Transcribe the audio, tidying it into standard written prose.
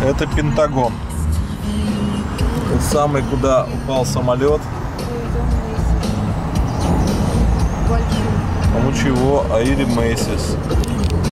Это Пентагон. Тот самый, куда упал самолет. Получи его Аири Мэйсис.